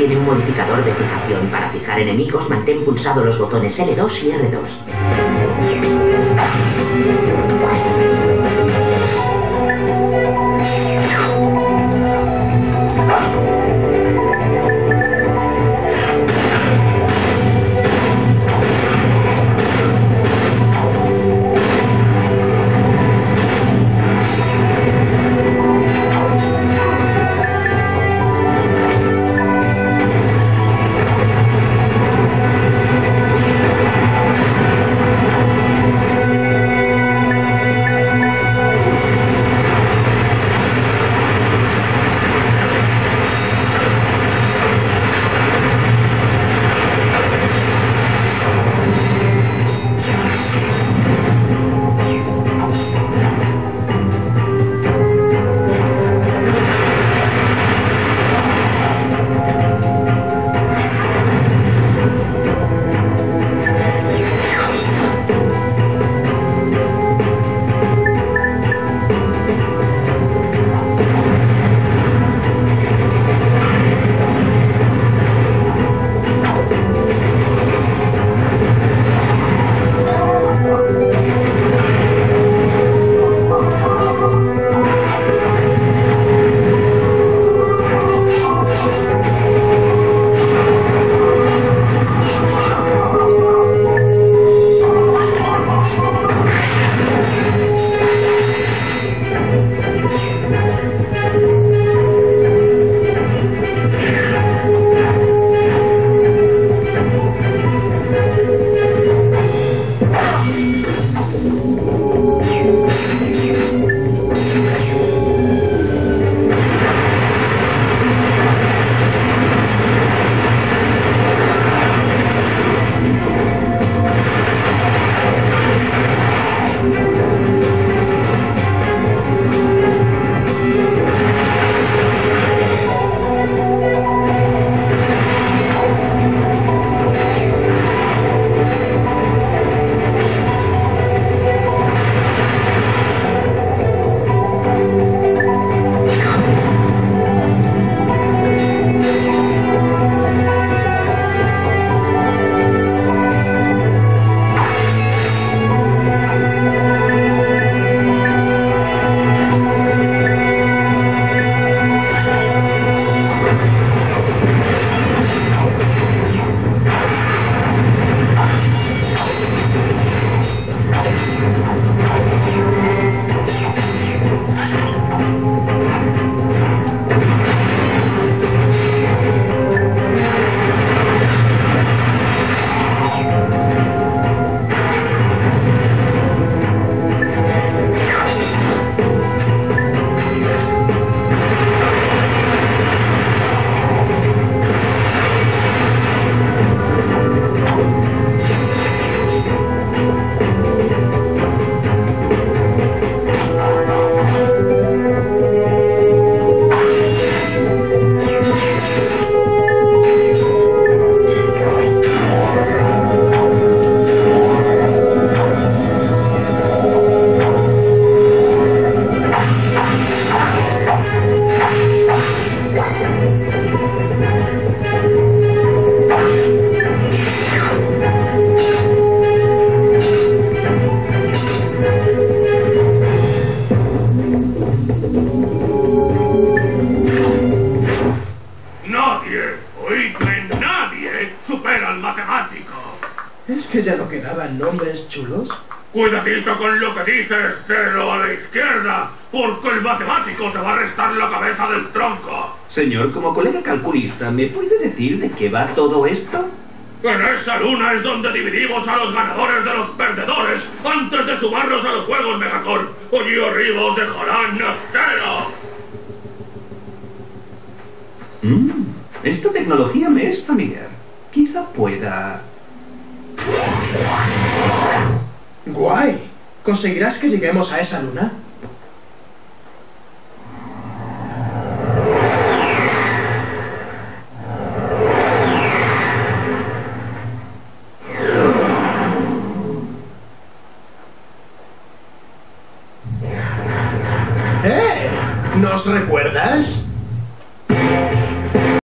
tiene un modificador de fijación. Para fijar enemigos, mantén pulsados los botones L2 y R2. que ya no quedaban nombres chulos? Cuidadito con lo que dices, cero a la izquierda, porque el matemático te va a restar la cabeza del tronco. Señor, como colega calculista, ¿me puede decir de qué va todo esto? En esa luna es donde dividimos a los ganadores de los perdedores antes de sumarlos a los juegos Megacorp. Allí arriba os dejarán cero. Esta tecnología me es familiar. Quizá pueda... Guay. ¿Conseguirás que lleguemos a esa luna? ¿Nos recuerdas?